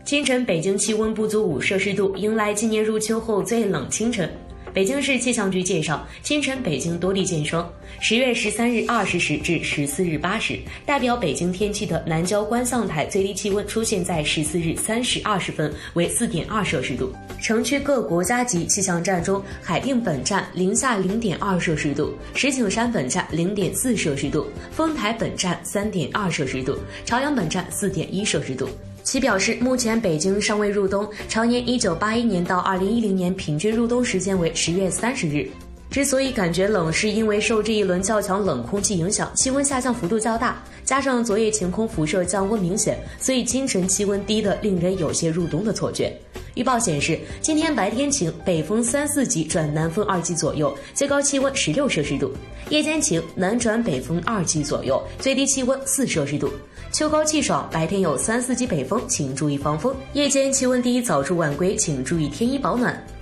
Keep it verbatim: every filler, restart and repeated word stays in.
清晨北京气温不足五摄氏度，迎来今年入秋后最冷清晨。北京市气象局介绍，清晨北京多地见霜。十月十三日二十时至十四日八时，代表北京天气的南郊观象台最低气温出现在十四日三时二十分，为四点二摄氏度。城区各国家级气象站中，海淀本站零下零点二摄氏度，石景山本站零点四摄氏度，丰台本站三点二摄氏度，朝阳本站四点一摄氏度。其表示，目前北京尚未入冬，常年一九八一年到二零一零年平均入冬时间为十月三十日。之所以感觉冷，是因为受这一轮较强冷空气影响，气温下降幅度较大，加上昨夜晴空辐射降温明显，所以清晨气温低的令人有些入冬的错觉。预报显示，今天白天晴，北风三四级转南风二级左右，最高气温十六摄氏度；夜间晴，南转北风二级左右，最低气温四摄氏度。秋高气爽，白天有三四级北风，请注意防风；夜间气温低，早出晚归，请注意添衣保暖。